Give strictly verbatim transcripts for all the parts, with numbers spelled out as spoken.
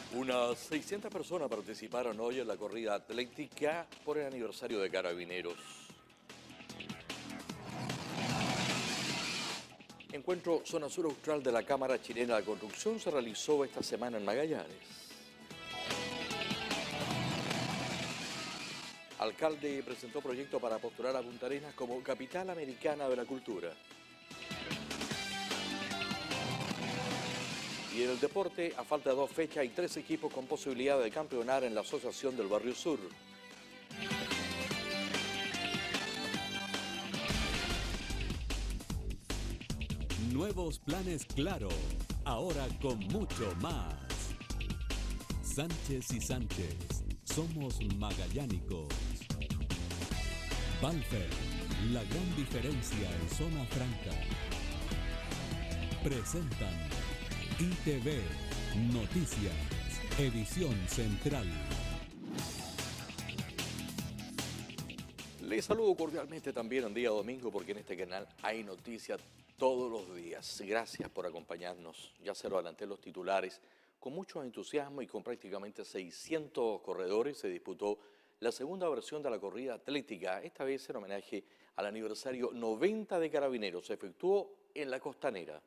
Unas seiscientas personas participaron hoy en la corrida atlética por el aniversario de Carabineros. Encuentro Zona Sur Austral de la Cámara Chilena de Construcción se realizó esta semana en Magallanes. Alcalde presentó proyecto para postular a Punta Arenas como capital americana de la cultura. Y en el deporte, a falta de dos fechas, hay tres equipos con posibilidad de campeonar en la Asociación del Barrio Sur. Nuevos planes Claro, ahora con mucho más. Sánchez y Sánchez, somos magallánicos. Balfer, la gran diferencia en zona franca. Presentan I T V Noticias, edición central. Les saludo cordialmente también en día domingo porque en este canal hay noticias todos los días. Gracias por acompañarnos. Ya se lo adelanté los titulares. Con mucho entusiasmo y con prácticamente seiscientos corredores se disputó la segunda versión de la corrida atlética, esta vez en homenaje al aniversario noventa de Carabineros. Se efectuó en la Costanera.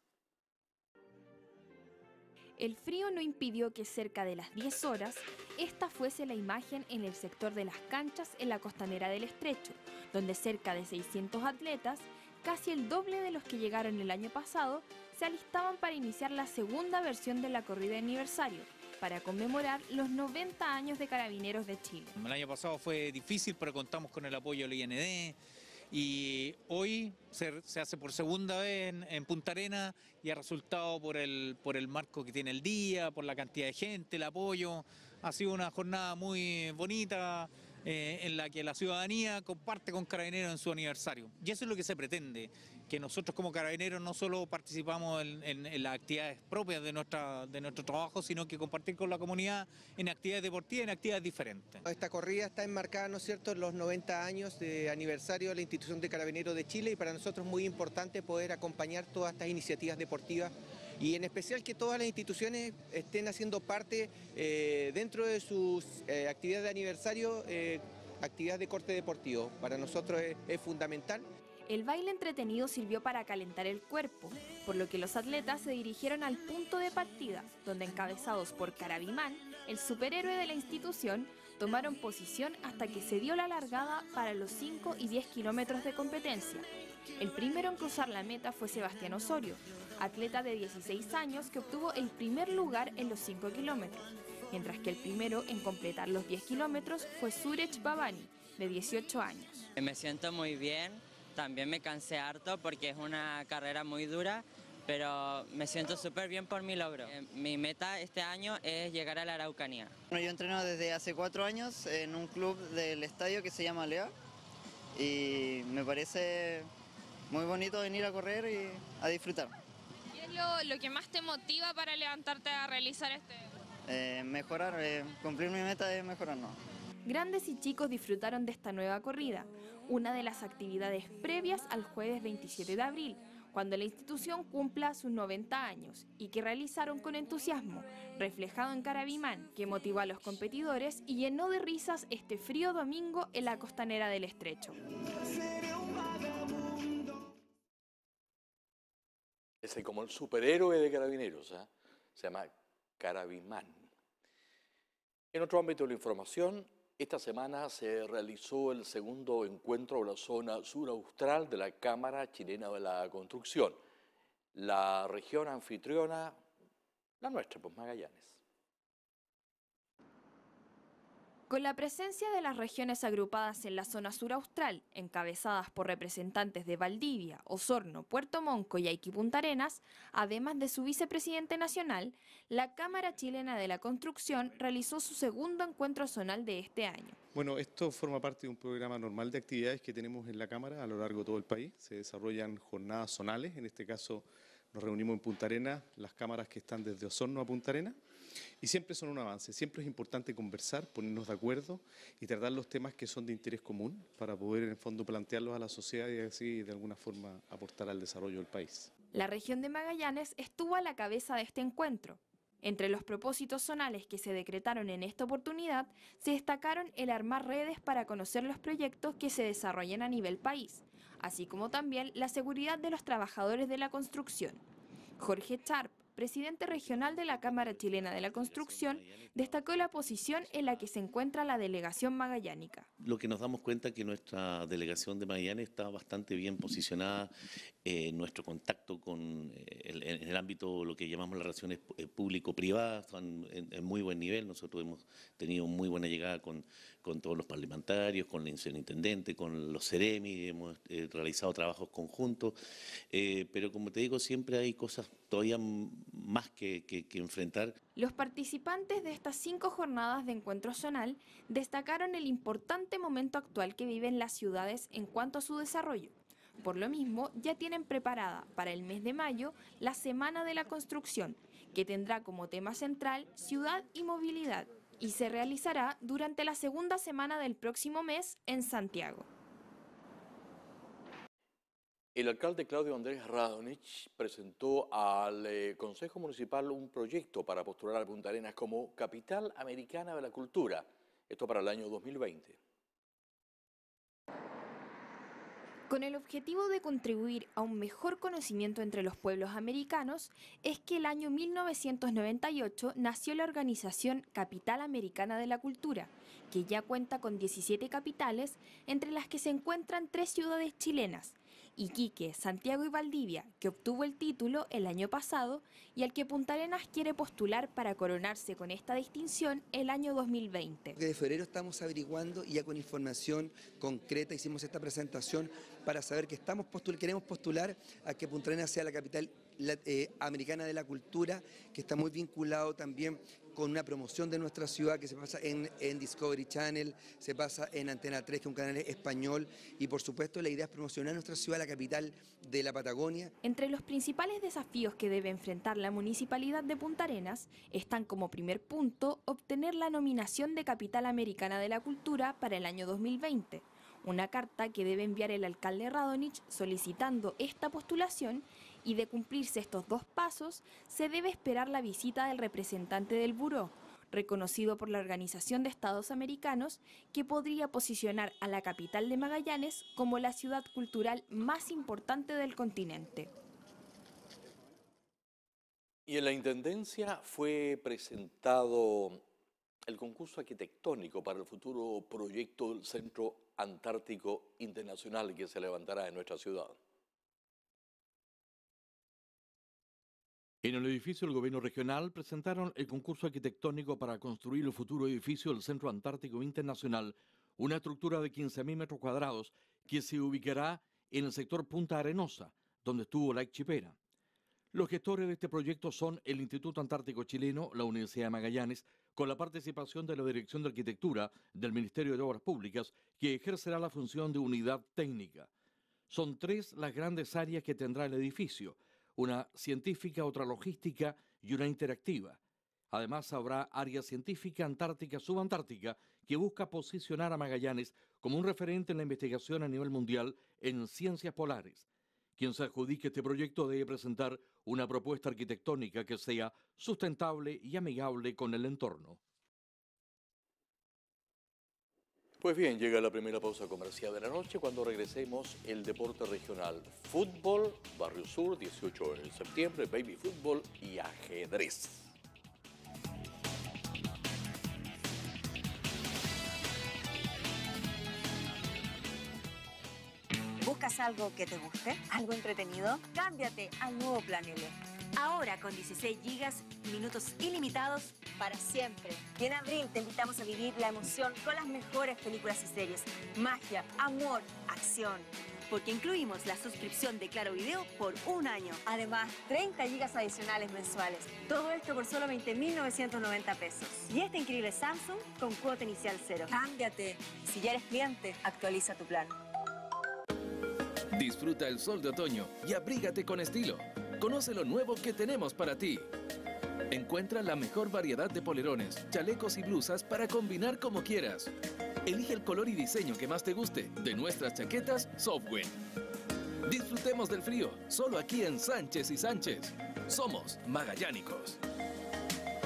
El frío no impidió que cerca de las diez horas, esta fuese la imagen en el sector de las canchas en la Costanera del Estrecho, donde cerca de seiscientos atletas, casi el doble de los que llegaron el año pasado, se alistaban para iniciar la segunda versión de la corrida de aniversario, para conmemorar los noventa años de Carabineros de Chile. El año pasado fue difícil, pero contamos con el apoyo del I N D. Y hoy se, se hace por segunda vez en, en Punta Arenas y ha resultado por el, por el marco que tiene el día, por la cantidad de gente, el apoyo. Ha sido una jornada muy bonita eh, en la que la ciudadanía comparte con Carabineros en su aniversario. Y eso es lo que se pretende, que nosotros como Carabineros no solo participamos en, en, en las actividades propias de, nuestra, de nuestro trabajo, sino que compartir con la comunidad en actividades deportivas, en actividades diferentes. Esta corrida está enmarcada, ¿no es cierto?, en los noventa años de aniversario de la institución de Carabineros de Chile, y para nosotros es muy importante poder acompañar todas estas iniciativas deportivas y en especial que todas las instituciones estén haciendo parte eh, dentro de sus eh, actividades de aniversario, eh, actividades de corte deportivo. Para nosotros es, es fundamental. El baile entretenido sirvió para calentar el cuerpo, por lo que los atletas se dirigieron al punto de partida, donde encabezados por Carabimán, el superhéroe de la institución, tomaron posición hasta que se dio la largada para los cinco y diez kilómetros de competencia. El primero en cruzar la meta fue Sebastián Osorio, atleta de dieciséis años que obtuvo el primer lugar en los cinco kilómetros, mientras que el primero en completar los diez kilómetros fue Surech Babani, de dieciocho años. Me siento muy bien. También me cansé harto porque es una carrera muy dura, pero me siento súper bien por mi logro. Eh, mi meta este año es llegar a la Araucanía. Bueno, yo entreno desde hace cuatro años en un club del estadio que se llama Lea y me parece muy bonito venir a correr y a disfrutar. ¿Qué es lo, lo que más te motiva para levantarte a realizar este? Eh, mejorar, eh, cumplir mi meta es mejorar, ¿no? Grandes y chicos disfrutaron de esta nueva corrida, una de las actividades previas al jueves veintisiete de abril, cuando la institución cumpla sus noventa años, y que realizaron con entusiasmo, reflejado en Carabimán, que motivó a los competidores y llenó de risas este frío domingo en la Costanera del Estrecho. Ese como el superhéroe de Carabineros, ¿eh? Se llama Carabimán. En otro ámbito de la información, esta semana se realizó el segundo encuentro de la zona sur austral de la Cámara Chilena de la Construcción. La región anfitriona, la nuestra, pues Magallanes. Con la presencia de las regiones agrupadas en la zona sur austral, encabezadas por representantes de Valdivia, Osorno, Puerto Montt, Coyhaique y Punta Arenas, además de su vicepresidente nacional, la Cámara Chilena de la Construcción realizó su segundo encuentro zonal de este año. Bueno, esto forma parte de un programa normal de actividades que tenemos en la Cámara a lo largo de todo el país. Se desarrollan jornadas zonales, en este caso nos reunimos en Punta Arenas, las cámaras que están desde Osorno a Punta Arenas, y siempre son un avance, siempre es importante conversar, ponernos de acuerdo y tratar los temas que son de interés común para poder en el fondo plantearlos a la sociedad y así de alguna forma aportar al desarrollo del país. La región de Magallanes estuvo a la cabeza de este encuentro. Entre los propósitos zonales que se decretaron en esta oportunidad, se destacaron el armar redes para conocer los proyectos que se desarrollan a nivel país, así como también la seguridad de los trabajadores de la construcción. Jorge Charp, presidente regional de la Cámara Chilena de la Construcción, destacó la posición en la que se encuentra la delegación magallánica. Lo que nos damos cuenta es que nuestra delegación de Magallanes está bastante bien posicionada en eh, nuestro contacto con eh, el, en el ámbito, lo que llamamos las relaciones eh, público-privadas, están en, en muy buen nivel. Nosotros hemos tenido muy buena llegada con, con todos los parlamentarios, con el intendente, con los CEREMI, hemos eh, realizado trabajos conjuntos, eh, pero como te digo, siempre hay cosas todavía más que, que, que enfrentar. Los participantes de estas cinco jornadas de encuentro zonal destacaron el importante momento actual que viven las ciudades en cuanto a su desarrollo. Por lo mismo, ya tienen preparada para el mes de mayo la Semana de la Construcción, que tendrá como tema central ciudad y movilidad, y se realizará durante la segunda semana del próximo mes en Santiago. El alcalde Claudio Andrés Radonich presentó al eh, Consejo Municipal un proyecto para postular a Punta Arenas como Capital Americana de la Cultura, esto para el año dos mil veinte. Con el objetivo de contribuir a un mejor conocimiento entre los pueblos americanos, es que el año mil novecientos noventa y ocho nació la organización Capital Americana de la Cultura, que ya cuenta con diecisiete capitales, entre las que se encuentran tres ciudades chilenas, Iquique, Santiago y Valdivia, que obtuvo el título el año pasado y al que Punta Arenas quiere postular para coronarse con esta distinción el año dos mil veinte. De febrero estamos averiguando y ya con información concreta hicimos esta presentación para saber que estamos postul queremos postular a que Punta Arenas sea la capital la, eh, americana de la cultura, que está muy vinculado también con una promoción de nuestra ciudad que se pasa en, en Discovery Channel, se pasa en Antena tres, que es un canal español, y por supuesto la idea es promocionar nuestra ciudad, la capital de la Patagonia. Entre los principales desafíos que debe enfrentar la Municipalidad de Punta Arenas están como primer punto obtener la nominación de Capital Americana de la Cultura para el año dos mil veinte, una carta que debe enviar el alcalde Radonich solicitando esta postulación, y de cumplirse estos dos pasos, se debe esperar la visita del representante del Buró, reconocido por la Organización de Estados Americanos, que podría posicionar a la capital de Magallanes como la ciudad cultural más importante del continente. Y en la Intendencia fue presentado el concurso arquitectónico para el futuro proyecto del Centro Antártico Internacional que se levantará en nuestra ciudad. En el edificio del Gobierno Regional presentaron el concurso arquitectónico para construir el futuro edificio del Centro Antártico Internacional, una estructura de quince mil metros cuadrados que se ubicará en el sector Punta Arenosa, donde estuvo la Chipera. Los gestores de este proyecto son el Instituto Antártico Chileno, la Universidad de Magallanes, con la participación de la Dirección de Arquitectura del Ministerio de Obras Públicas, que ejercerá la función de unidad técnica. Son tres las grandes áreas que tendrá el edificio: una científica, otra logística y una interactiva. Además, habrá área científica antártica subantártica que busca posicionar a Magallanes como un referente en la investigación a nivel mundial en ciencias polares. Quien se adjudique este proyecto debe presentar una propuesta arquitectónica que sea sustentable y amigable con el entorno. Pues bien, llega la primera pausa comercial de la noche. Cuando regresemos, el deporte regional: fútbol, Barrio Sur, dieciocho de septiembre, baby fútbol y ajedrez. ¿Buscas algo que te guste? ¿Algo entretenido? Cámbiate al nuevo Plan L. Ahora con dieciséis gigas, minutos ilimitados para siempre. Y en abril te invitamos a vivir la emoción con las mejores películas y series. Magia, amor, acción. Porque incluimos la suscripción de Claro Video por un año. Además, treinta gigas adicionales mensuales. Todo esto por solo veinte mil novecientos noventa pesos. Y este increíble Samsung con cuota inicial cero. Cámbiate. Si ya eres cliente, actualiza tu plan. Disfruta el sol de otoño y abrígate con estilo. Conoce lo nuevo que tenemos para ti. Encuentra la mejor variedad de polerones, chalecos y blusas para combinar como quieras. Elige el color y diseño que más te guste de nuestras chaquetas Softwind. Disfrutemos del frío, solo aquí en Sánchez y Sánchez. Somos magallánicos.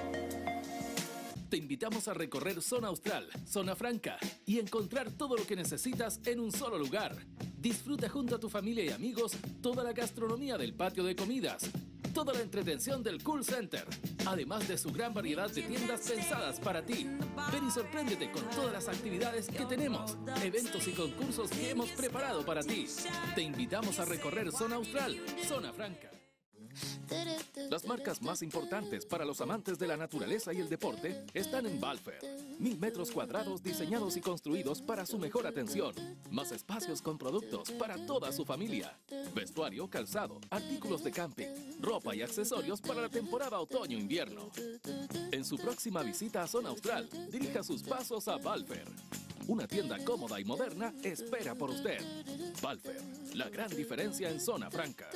Te invitamos a recorrer Zona Austral, Zona Franca y encontrar todo lo que necesitas en un solo lugar. Disfruta junto a tu familia y amigos toda la gastronomía del patio de comidas, toda la entretención del Cool Center, además de su gran variedad de tiendas pensadas para ti. Ven y sorpréndete con todas las actividades que tenemos, eventos y concursos que hemos preparado para ti. Te invitamos a recorrer Zona Austral, Zona Franca. Las marcas más importantes para los amantes de la naturaleza y el deporte están en Balfer. Mil metros cuadrados diseñados y construidos para su mejor atención. Más espacios con productos para toda su familia. Vestuario, calzado, artículos de camping, ropa y accesorios para la temporada otoño-invierno. En su próxima visita a Zona Austral, dirija sus pasos a Balfer. Una tienda cómoda y moderna espera por usted. Balfer, la gran diferencia en Zona Franca.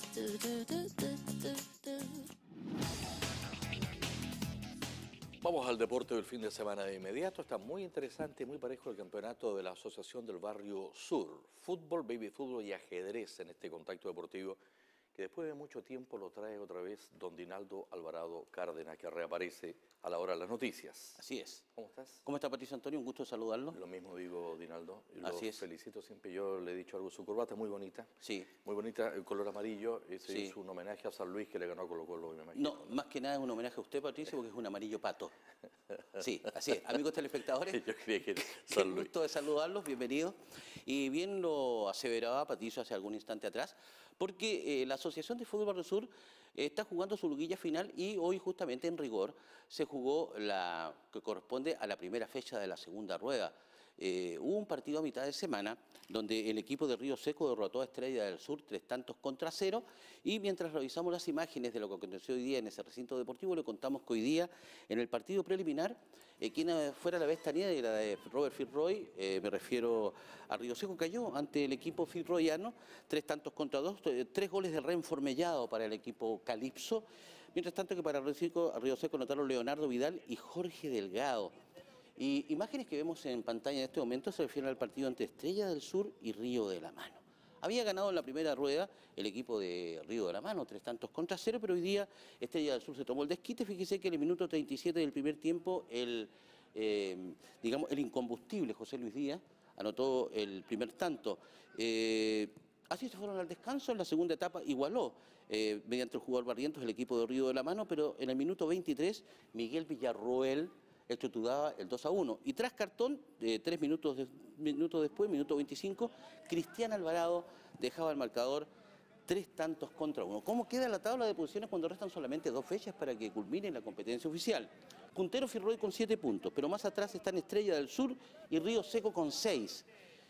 Vamos al deporte del fin de semana de inmediato. Está muy interesante y muy parejo el campeonato de la Asociación del Barrio Sur. Fútbol, baby fútbol y ajedrez en este contacto deportivo que después de mucho tiempo lo trae otra vez don Dinaldo Alvarado Cárdenas, que reaparece a la hora de las noticias. Así es. ¿Cómo estás? ¿Cómo está Patricio Antonio? Un gusto saludarlo. Lo mismo digo, Dinaldo. Lo Así es. felicito siempre. Yo le he dicho algo. Su corbata es muy bonita. Sí. Muy bonita. El color amarillo. Ese Sí. es un homenaje a San Luis que le ganó a Colo Colo, me imagino. No, más que nada es un homenaje a usted, Patricio, porque es un amarillo pato. Sí, así es. Amigos telespectadores, Yo creía que era qué San Luis. gusto de saludarlos, bienvenidos. Y bien lo aseveraba Patricio hace algún instante atrás, porque eh, la Asociación de Fútbol Barrio Sur eh, está jugando su liguilla final y hoy justamente en rigor se jugó la que corresponde a la primera fecha de la segunda rueda. Eh, hubo un partido a mitad de semana donde el equipo de Río Seco derrotó a Estrella del Sur tres tantos contra cero, y mientras revisamos las imágenes de lo que aconteció hoy día en ese recinto deportivo, le contamos que hoy día en el partido preliminar, eh, quien fuera la bestia era de Robert Fitzroy, eh, me refiero a Río Seco, cayó ante el equipo fitzroyano, tres tantos contra dos, eh, tres goles de Renford Mellado para el equipo Calipso, mientras tanto que para Río Seco, Río Seco anotaron Leonardo Vidal y Jorge Delgado. Y imágenes que vemos en pantalla en este momento se refieren al partido entre Estrella del Sur y Río de la Mano. Había ganado en la primera rueda el equipo de Río de la Mano, tres tantos contra cero, pero hoy día Estrella del Sur se tomó el desquite. Fíjese que en el minuto treinta y siete del primer tiempo, el, eh, digamos, el incombustible José Luis Díaz anotó el primer tanto. Eh, así se fueron al descanso. En la segunda etapa igualó eh, mediante el jugador Barrientos el equipo de Río de la Mano, pero en el minuto veintitrés Miguel Villarroel estructuraba el dos a uno. Y tras cartón, eh, tres minutos, de, minutos después, minuto veinticinco, Cristian Alvarado dejaba el marcador tres tantos contra uno. ¿Cómo queda la tabla de posiciones cuando restan solamente dos fechas para que culmine la competencia oficial? Puntero Fitzroy con siete puntos, pero más atrás están Estrella del Sur y Río Seco con seis.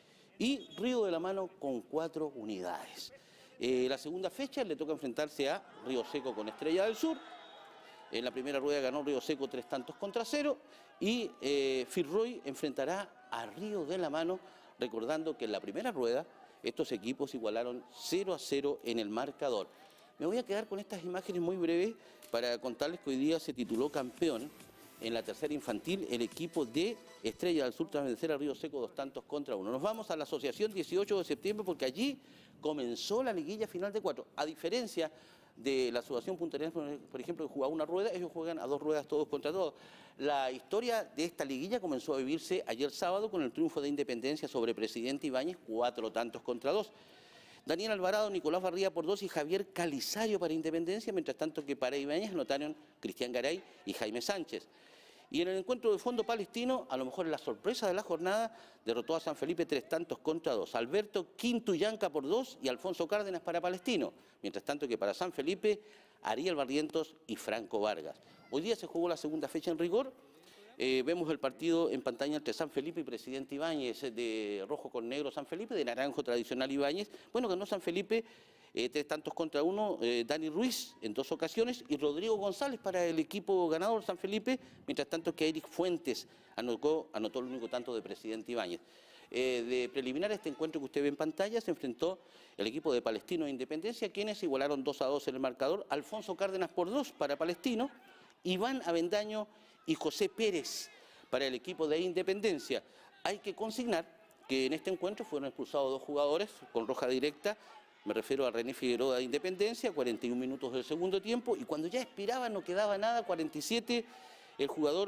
Y Río de la Mano con cuatro unidades. Eh, la segunda fecha le toca enfrentarse a Río Seco con Estrella del Sur. En la primera rueda ganó Río Seco tres tantos contra cero y eh, Fitzroy enfrentará a Río de la Mano, recordando que en la primera rueda estos equipos igualaron cero a cero en el marcador. Me voy a quedar con estas imágenes muy breves para contarles que hoy día se tituló campeón en la tercera infantil el equipo de Estrella del Sur tras vencer a Río Seco dos tantos contra uno. Nos vamos a la asociación dieciocho de septiembre porque allí comenzó la liguilla final de cuatro. A diferencia de la asociación puntarense, por ejemplo, que jugaba una rueda, ellos juegan a dos ruedas todos contra todos. La historia de esta liguilla comenzó a vivirse ayer sábado con el triunfo de Independencia sobre Presidente Ibáñez, cuatro tantos contra dos. Daniel Alvarado, Nicolás Barría por dos y Javier Calizario para Independencia, mientras tanto que para Ibáñez anotaron Cristian Garay y Jaime Sánchez. Y en el encuentro de fondo palestino, a lo mejor la sorpresa de la jornada, derrotó a San Felipe tres tantos contra dos. Alberto Quintuyanca por dos y Alfonso Cárdenas para Palestino. Mientras tanto que para San Felipe, Ariel Barrientos y Franco Vargas. Hoy día se jugó la segunda fecha en rigor. Eh, vemos el partido en pantalla entre San Felipe y Presidente Ibáñez, de rojo con negro San Felipe, de naranjo tradicional Ibáñez. Bueno, ganó San Felipe eh, tres tantos contra uno, eh, Dani Ruiz en dos ocasiones y Rodrigo González para el equipo ganador San Felipe, mientras tanto que Eric Fuentes anotó, anotó el único tanto de Presidente Ibáñez. Eh, de preliminar este encuentro que usted ve en pantalla, se enfrentó el equipo de Palestino e Independencia, quienes igualaron dos a dos en el marcador. Alfonso Cárdenas por dos para Palestino, Iván Avendaño y José Pérez para el equipo de Independencia. Hay que consignar que en este encuentro fueron expulsados dos jugadores con roja directa. Me refiero a René Figueroa de Independencia, cuarenta y un minutos del segundo tiempo, y cuando ya expiraba no quedaba nada, cuarenta y siete, el jugador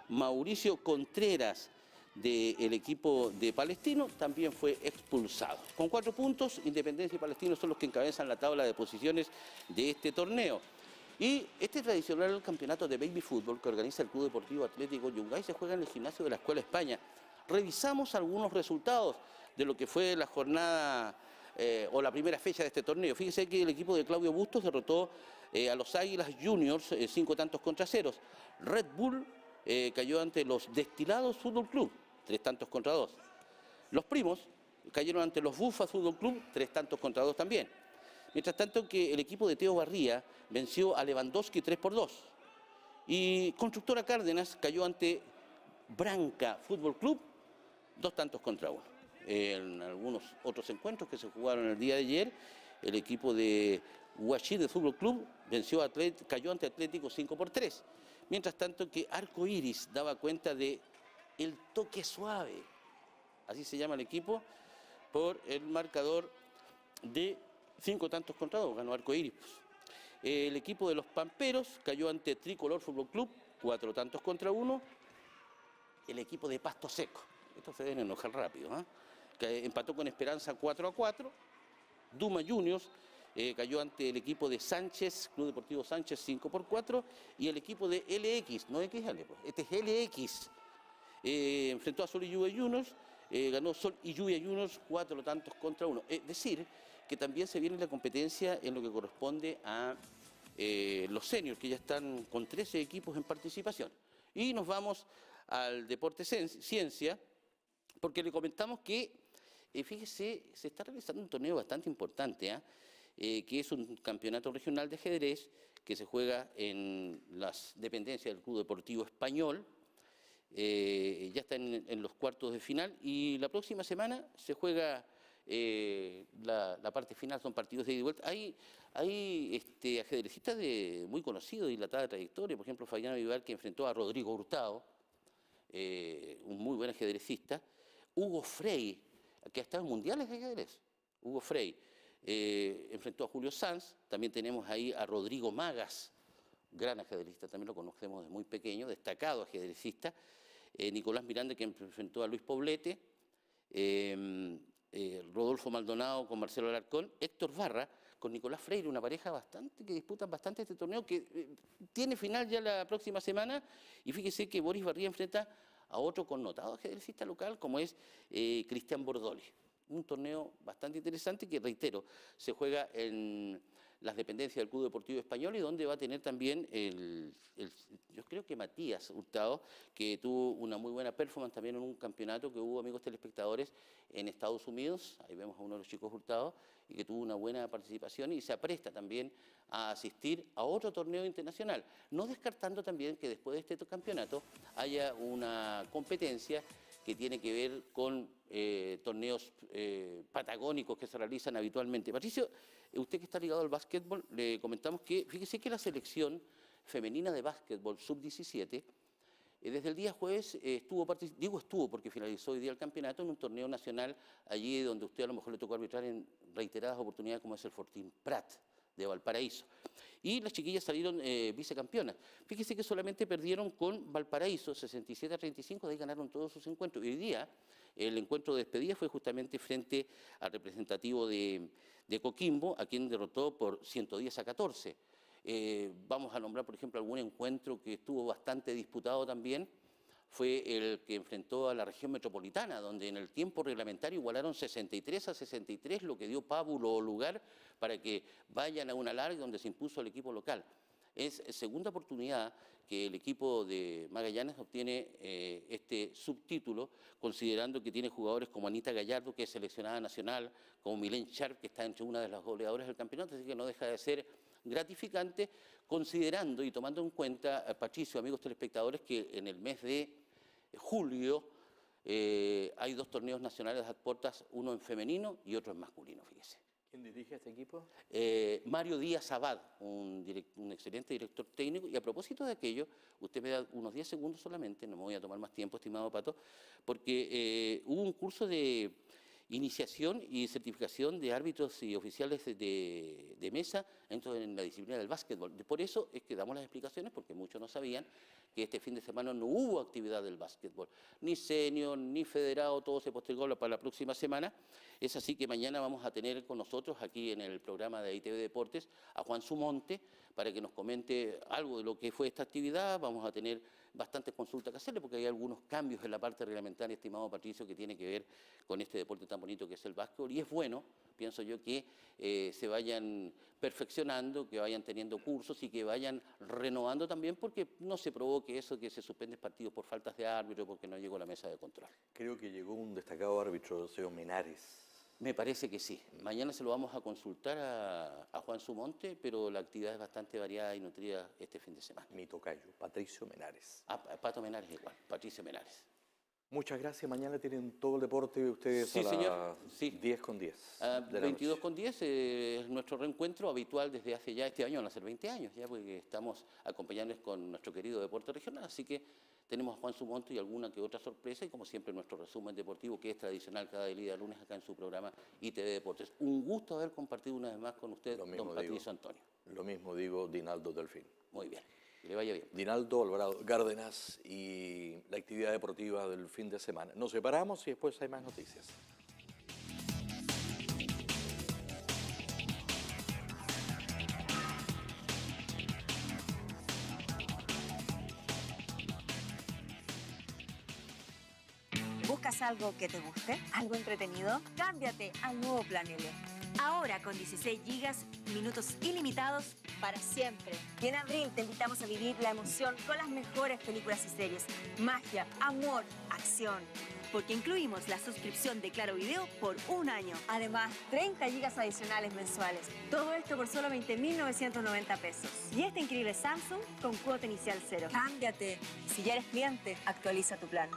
Mauricio Contreras, del equipo de Palestino, también fue expulsado. Con cuatro puntos, Independencia y Palestino son los que encabezan la tabla de posiciones de este torneo. Y este tradicional campeonato de baby fútbol que organiza el Club Deportivo Atlético Yungay se juega en el gimnasio de la Escuela España. Revisamos algunos resultados de lo que fue la jornada eh, o la primera fecha de este torneo. Fíjese que el equipo de Claudio Bustos derrotó eh, a los Águilas Juniors eh, cinco tantos contra ceros. Red Bull eh, cayó ante los Destilados Fútbol Club, tres tantos contra dos. Los Primos cayeron ante los Bufas Fútbol Club, tres tantos contra dos también. Mientras tanto que el equipo de Teo Barría venció a Lewandowski tres por dos. Y Constructora Cárdenas cayó ante Branca Fútbol Club, dos tantos contra uno. En algunos otros encuentros que se jugaron el día de ayer, el equipo de Huachí de Fútbol Club venció a Atlet cayó ante Atlético cinco por tres. Mientras tanto que Arco Iris daba cuenta de el toque suave, así se llama el equipo, por el marcador de cinco tantos contra dos, ganó Arco Iris. El equipo de los Pamperos cayó ante Tricolor Fútbol Club, cuatro tantos contra uno. El equipo de Pasto Seco, estos se deben enojar rápido, ¿eh? que empató con Esperanza cuatro a cuatro. Duma Juniors eh, cayó ante el equipo de Sánchez, Club Deportivo Sánchez cinco por cuatro. Y el equipo de L X, no X L, pues, este es L X, eh, enfrentó a Sol y Lluvia Juniors, eh, ganó Sol y Lluvia Juniors cuatro tantos contra uno. Es decir, que también se viene la competencia en lo que corresponde a eh, los seniors, que ya están con trece equipos en participación. Y nos vamos al deporte ciencia, porque le comentamos que, eh, fíjese, se está realizando un torneo bastante importante, ¿eh? Eh, que es un campeonato regional de ajedrez que se juega en las dependencias del Club Deportivo Español. Eh, ya está en, en los cuartos de final y la próxima semana se juega eh, la, la parte final, son partidos de ida y vuelta. Hay, hay este, ajedrecistas de, muy conocidos, de dilatada trayectoria, por ejemplo Fabián Vivar, que enfrentó a Rodrigo Hurtado, eh, un muy buen ajedrecista. Hugo Frey, que ha estado en mundiales de ajedrez, Hugo Frey, eh, enfrentó a Julio Sanz. También tenemos ahí a Rodrigo Magas, gran ajedrecista, también lo conocemos desde muy pequeño, destacado ajedrecista. Eh, Nicolás Miranda, que enfrentó a Luis Poblete, eh, eh, Rodolfo Maldonado con Marcelo Alarcón, Héctor Barra con Nicolás Freire, una pareja bastante que disputan bastante este torneo, que eh, tiene final ya la próxima semana. Y fíjese que Boris Barría enfrenta a otro connotado ajedrecista local como es eh, Cristian Bordoli. Un torneo bastante interesante que, reitero, se juega en las dependencias del Club Deportivo Español y donde va a tener también el, el, yo creo que Matías Hurtado, que tuvo una muy buena performance también en un campeonato que hubo, amigos telespectadores, en Estados Unidos. Ahí vemos a uno de los chicos Hurtado, y que tuvo una buena participación y se apresta también a asistir a otro torneo internacional, no descartando también que después de este campeonato haya una competencia que tiene que ver con eh, torneos eh, patagónicos que se realizan habitualmente. Patricio, usted que está ligado al básquetbol, le comentamos que, fíjese que la selección femenina de básquetbol sub diecisiete, eh, desde el día jueves eh, estuvo, digo estuvo porque finalizó hoy día el campeonato en un torneo nacional allí donde usted a lo mejor le tocó arbitrar en reiteradas oportunidades, como es el Fortín Prat de Valparaíso. Y las chiquillas salieron eh, vicecampeonas. Fíjese que solamente perdieron con Valparaíso, sesenta y siete a treinta y cinco, de ahí ganaron todos sus encuentros. Y hoy día el encuentro de despedida fue justamente frente al representativo de, de Coquimbo, a quien derrotó por ciento diez a catorce. Eh, vamos a nombrar, por ejemplo, algún encuentro que estuvo bastante disputado también. Fue el que enfrentó a la región metropolitana, donde en el tiempo reglamentario igualaron sesenta y tres a sesenta y tres, lo que dio pábulo lugar para que vayan a una larga donde se impuso el equipo local. Es segunda oportunidad que el equipo de Magallanes obtiene eh, este subtítulo, considerando que tiene jugadores como Anita Gallardo, que es seleccionada nacional, como Milén Sharp, que está entre una de las goleadoras del campeonato, así que no deja de ser gratificante, considerando y tomando en cuenta, Patricio, amigos telespectadores, que en el mes de julio eh, hay dos torneos nacionales a puertas, uno en femenino y otro en masculino, fíjese. ¿Quién dirige este equipo? Eh, Mario Díaz Abad, un, direct, un excelente director técnico. Y a propósito de aquello, usted me da unos diez segundos solamente, no me voy a tomar más tiempo, estimado Pato, porque eh, hubo un curso de iniciación y certificación de árbitros y oficiales de, de mesa dentro de la disciplina del básquetbol. Por eso es que damos las explicaciones, porque muchos no sabían que este fin de semana no hubo actividad del básquetbol, ni senior, ni federado, todo se postergó para la próxima semana. Es así que mañana vamos a tener con nosotros aquí en el programa de I T V Deportes a Juan Sumonte para que nos comente algo de lo que fue esta actividad. Vamos a tener bastantes consultas que hacerle porque hay algunos cambios en la parte reglamentaria, estimado Patricio, que tiene que ver con este deporte tan bonito que es el básquetbol, y es bueno, pienso yo, que eh, se vayan perfeccionando, que vayan teniendo cursos y que vayan renovando también, porque no se provoque eso que se suspenden partidos por faltas de árbitro, porque no llegó a la mesa de control. Creo que llegó un destacado árbitro, el señor Menares. Me parece que sí. Mañana se lo vamos a consultar a, a Juan Sumonte, pero la actividad es bastante variada y nutrida este fin de semana. Mi tocayo, Patricio Menares. Ah, Pato Menares igual, Patricio Menares. Muchas gracias. Mañana tienen todo el deporte de ustedes sí, a las señor. Sí. diez con diez. Uh, veintidós con diez eh, es nuestro reencuentro habitual desde hace ya, este año van a ser veinte años, ya porque estamos acompañándoles con nuestro querido deporte regional, así que tenemos a Juan Sumonte y alguna que otra sorpresa, y como siempre nuestro resumen deportivo, que es tradicional cada día lunes acá en su programa I T V Deportes. Un gusto haber compartido una vez más con usted, don Patricio Antonio. Lo mismo digo, Dinaldo Delfín. Muy bien. Que le vaya bien. Dinaldo Alvarado Cárdenas y la actividad deportiva del fin de semana. Nos separamos y después hay más noticias. ¿Buscas algo que te guste? ¿Algo entretenido? Cámbiate al nuevo Plan L. Ahora con dieciséis gigas, minutos ilimitados para siempre. Y en abril te invitamos a vivir la emoción con las mejores películas y series. Magia, amor, acción. Porque incluimos la suscripción de Claro Video por un año. Además, treinta gigas adicionales mensuales. Todo esto por solo veinte mil novecientos noventa pesos. Y este increíble Samsung con cuota inicial cero. Cámbiate. Si ya eres cliente, actualiza tu plan.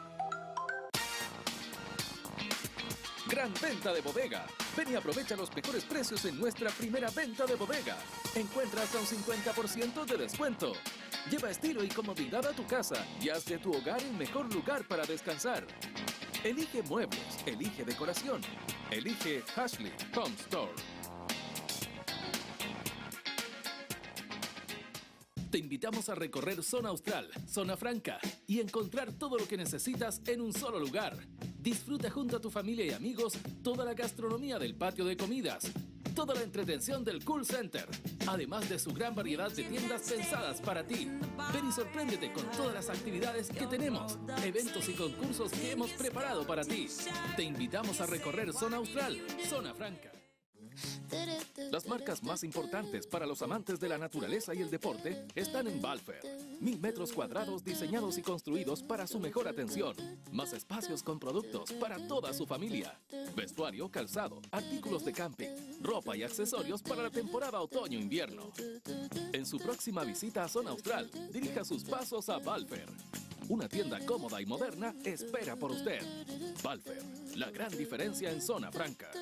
Gran venta de bodega. Ven y aprovecha los mejores precios en nuestra primera venta de bodega. Encuentra hasta un cincuenta por ciento de descuento. Lleva estilo y comodidad a tu casa y haz de tu hogar el mejor lugar para descansar. Elige muebles, elige decoración, elige Ashley Home Store. Te invitamos a recorrer Zona Austral, Zona Franca y encontrar todo lo que necesitas en un solo lugar. Disfruta junto a tu familia y amigos toda la gastronomía del patio de comidas, toda la entretención del Cool Center, además de su gran variedad de tiendas pensadas para ti. Ven y sorpréndete con todas las actividades que tenemos, eventos y concursos que hemos preparado para ti. Te invitamos a recorrer Zona Austral, Zona Franca. Las marcas más importantes para los amantes de la naturaleza y el deporte están en Valfer. Mil metros cuadrados diseñados y construidos para su mejor atención. Más espacios con productos para toda su familia. Vestuario, calzado, artículos de camping, ropa y accesorios para la temporada otoño-invierno. En su próxima visita a Zona Austral, dirija sus pasos a Valfer. Una tienda cómoda y moderna espera por usted. Valfer, la gran diferencia en Zona Franca.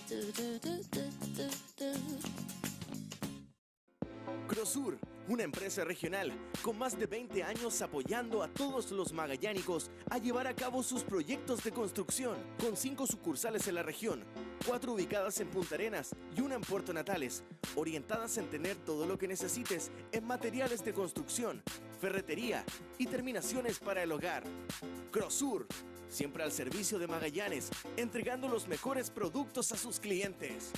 Crosur, una empresa regional con más de veinte años apoyando a todos los magallánicos a llevar a cabo sus proyectos de construcción, con cinco sucursales en la región, cuatro ubicadas en Punta Arenas y una en Puerto Natales, orientadas en tener todo lo que necesites en materiales de construcción, ferretería y terminaciones para el hogar. Crosur, siempre al servicio de Magallanes, entregando los mejores productos a sus clientes.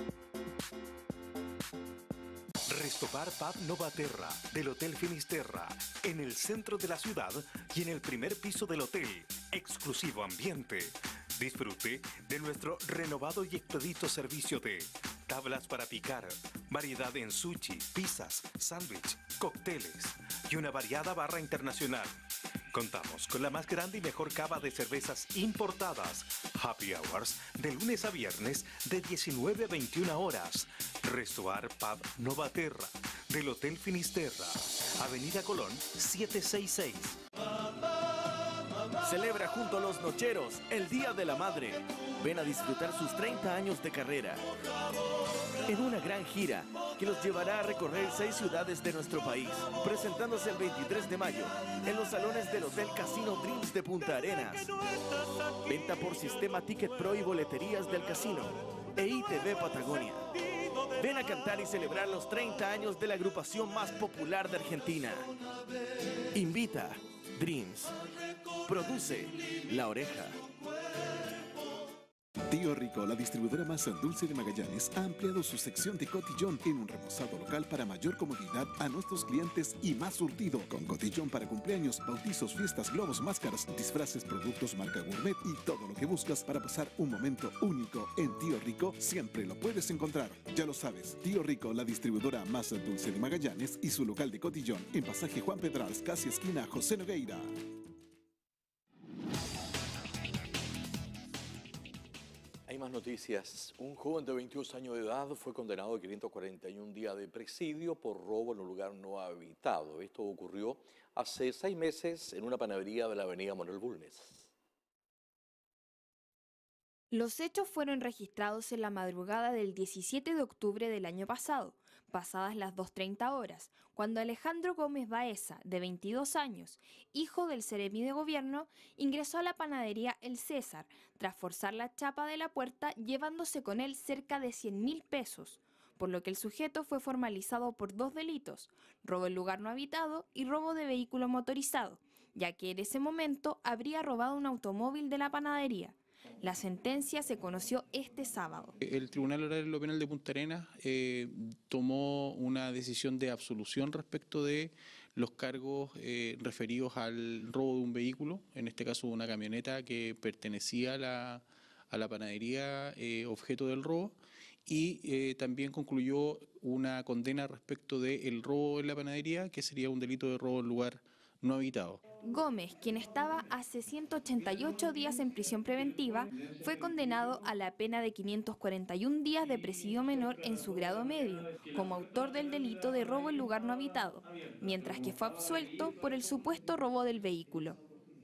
Restobar Pub Novaterra, del Hotel Finisterra, en el centro de la ciudad y en el primer piso del hotel. Exclusivo ambiente. Disfrute de nuestro renovado y expedito servicio de tablas para picar, variedad en sushi, pizzas, sándwich, cócteles y una variada barra internacional. Contamos con la más grande y mejor cava de cervezas importadas. Happy Hours de lunes a viernes de diecinueve a veintiuna horas. Restobar Pub Novaterra del Hotel Finisterra. Avenida Colón setecientos sesenta y seis. Celebra junto a los Nocheros el Día de la Madre. Ven a disfrutar sus treinta años de carrera en una gran gira que los llevará a recorrer seis ciudades de nuestro país, presentándose el veintitrés de mayo en los salones del Hotel Casino Dreams de Punta Arenas. Venta por sistema Ticket Pro y boleterías del casino e I T V Patagonia. Ven a cantar y celebrar los treinta años de la agrupación más popular de Argentina. Invita Dreams. Produce La Oreja. Tío Rico, la distribuidora más dulce de Magallanes, ha ampliado su sección de cotillón en un remozado local para mayor comodidad a nuestros clientes y más surtido. Con cotillón para cumpleaños, bautizos, fiestas, globos, máscaras, disfraces, productos marca gourmet y todo lo que buscas para pasar un momento único. En Tío Rico siempre lo puedes encontrar. Ya lo sabes, Tío Rico, la distribuidora más dulce de Magallanes y su local de cotillón en pasaje Juan Pedrals, casi esquina José Nogueira. Hay más noticias. Un joven de veintidós años de edad fue condenado a quinientos cuarenta y un días de presidio por robo en un lugar no habitado. Esto ocurrió hace seis meses en una panadería de la avenida Manuel Bulnes. Los hechos fueron registrados en la madrugada del diecisiete de octubre del año pasado, pasadas las dos treinta horas, cuando Alejandro Gómez Baeza, de veintidós años, hijo del seremi de gobierno, ingresó a la panadería El César, tras forzar la chapa de la puerta, llevándose con él cerca de cien mil pesos, por lo que el sujeto fue formalizado por dos delitos, robo en lugar no habitado y robo de vehículo motorizado, ya que en ese momento habría robado un automóvil de la panadería. La sentencia se conoció este sábado. El Tribunal Oral en lo Penal de Punta Arenas eh, tomó una decisión de absolución respecto de los cargos eh, referidos al robo de un vehículo, en este caso una camioneta que pertenecía a la, a la panadería eh, objeto del robo, y eh, también concluyó una condena respecto del robo en la panadería, que sería un delito de robo en lugar no habitado. Gómez, quien estaba hace ciento ochenta y ocho días en prisión preventiva, fue condenado a la pena de quinientos cuarenta y un días de presidio menor en su grado medio, como autor del delito de robo en lugar no habitado, mientras que fue absuelto por el supuesto robo del vehículo.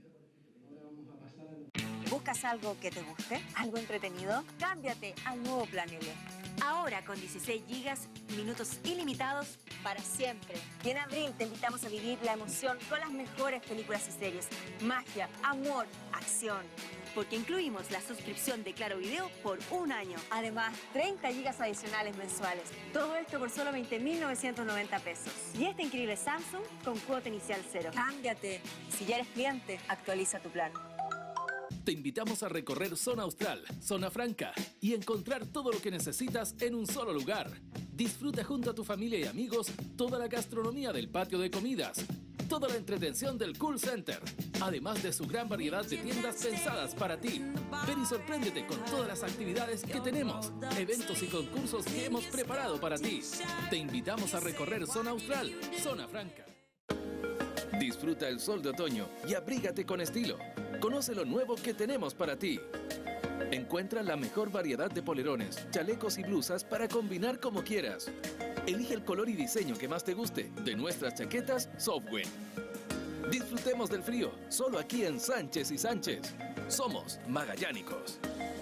¿Buscas algo que te guste? ¿Algo entretenido? Cámbiate al nuevo Plan L. Ahora con dieciséis gigas, minutos ilimitados para siempre. Y en abril te invitamos a vivir la emoción con las mejores películas y series. Magia, amor, acción. Porque incluimos la suscripción de Claro Video por un año. Además, treinta gigas adicionales mensuales. Todo esto por solo veinte mil novecientos noventa pesos. Y este increíble Samsung con cuota inicial cero. Cámbiate. Si ya eres cliente, actualiza tu plan. Te invitamos a recorrer Zona Austral, Zona Franca y encontrar todo lo que necesitas en un solo lugar. Disfruta junto a tu familia y amigos toda la gastronomía del patio de comidas, toda la entretención del Cool Center, además de su gran variedad de tiendas pensadas para ti. Ven y sorpréndete con todas las actividades que tenemos, eventos y concursos que hemos preparado para ti. Te invitamos a recorrer Zona Austral, Zona Franca. Disfruta el sol de otoño y abrígate con estilo. Conoce lo nuevo que tenemos para ti. Encuentra la mejor variedad de polerones, chalecos y blusas para combinar como quieras. Elige el color y diseño que más te guste de nuestras chaquetas Software. Disfrutemos del frío, solo aquí en Sánchez y Sánchez. Somos magallánicos.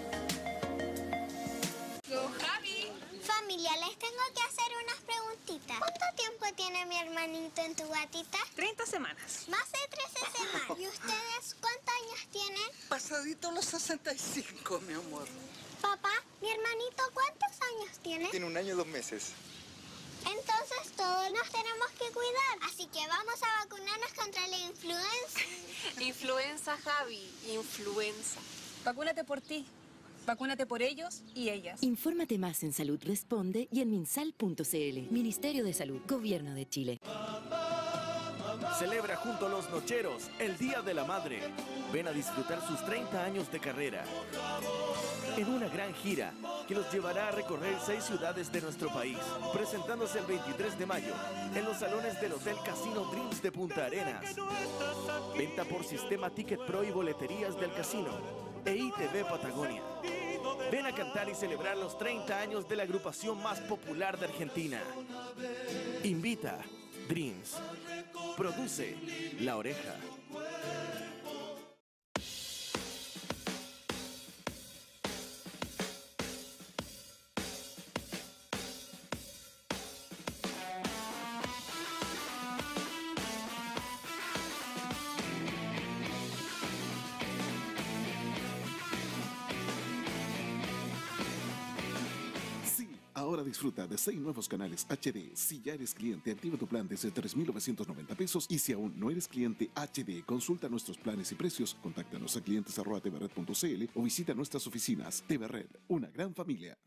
Javi. Familia, les tengo que hacer unas preguntitas. ¿Cuánto tiempo tiene mi hermanito en tu gatita? treinta semanas. Más de trece semanas. ¿Y ustedes cuántos años tienen? Pasadito los sesenta y cinco, mi amor. Papá, mi hermanito, ¿cuántos años tiene? Tiene un año y dos meses. Entonces todos nos tenemos que cuidar. Así que vamos a vacunarnos contra la influenza. Influenza, Javi. Influenza. Vacúnate por ti. Vacúnate por ellos y ellas. Infórmate más en Salud Responde y en minsal punto c l. Ministerio de Salud, Gobierno de Chile. Celebra junto a los Nocheros el Día de la Madre. Ven a disfrutar sus treinta años de carrera en una gran gira que los llevará a recorrer seis ciudades de nuestro país, presentándose el veintitrés de mayo en los salones del Hotel Casino Dreams de Punta Arenas. Venta por sistema Ticket Pro y boleterías del casino e I T V Patagonia. Ven a cantar y celebrar los treinta años de la agrupación más popular de Argentina. Invita Dreams. Produce La Oreja. disfruta de seis nuevos canales H D. Si ya eres cliente, activa tu plan desde tres mil novecientos noventa pesos. Y si aún no eres cliente H D, consulta nuestros planes y precios. Contáctanos a clientes arroba tvred punto cl o visita nuestras oficinas. T V Red, una gran familia.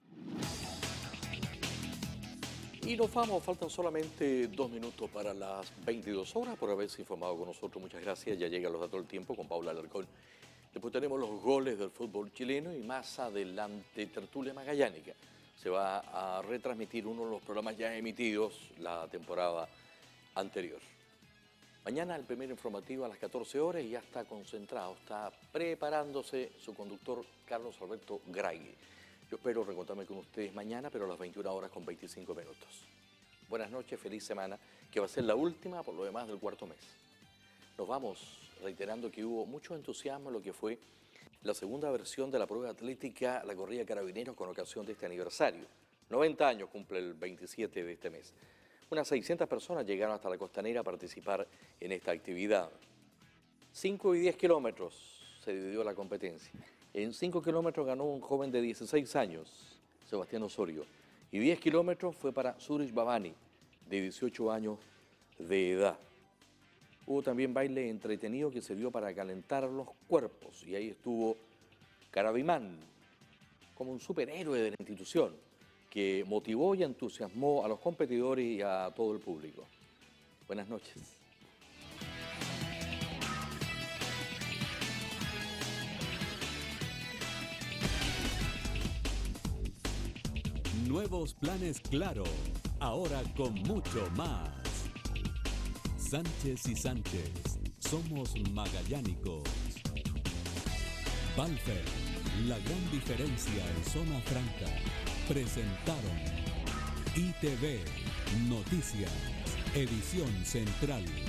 Y nos vamos, faltan solamente dos minutos para las veintidós horas por haberse informado con nosotros. Muchas gracias, ya llegan los datos del tiempo con Paula Alarcón. Después tenemos los goles del fútbol chileno y más adelante tertulia magallánica. Se va a retransmitir uno de los programas ya emitidos la temporada anterior. Mañana el primer informativo a las catorce horas y ya está concentrado, está preparándose su conductor Carlos Alberto Graigui. Yo espero reencontrarme con ustedes mañana, pero a las veintiuna horas con veinticinco minutos. Buenas noches, feliz semana, que va a ser la última por lo demás del cuarto mes. Nos vamos reiterando que hubo mucho entusiasmo en lo que fue la segunda versión de la prueba atlética, la corrida Carabineros, con ocasión de este aniversario. noventa años cumple el veintisiete de este mes. Unas seiscientas personas llegaron hasta la Costanera a participar en esta actividad. cinco y diez kilómetros se dividió la competencia. En cinco kilómetros ganó un joven de dieciséis años, Sebastián Osorio, y diez kilómetros fue para Zurich Babani, de dieciocho años de edad. Hubo también baile entretenido que sirvió para calentar los cuerpos, y ahí estuvo Carabimán, como un superhéroe de la institución, que motivó y entusiasmó a los competidores y a todo el público. Buenas noches. Nuevos planes Claro, ahora con mucho más. Sánchez y Sánchez, somos magallánicos. Balfer, la gran diferencia en zona franca. Presentaron I T V, Noticias, Edición Central.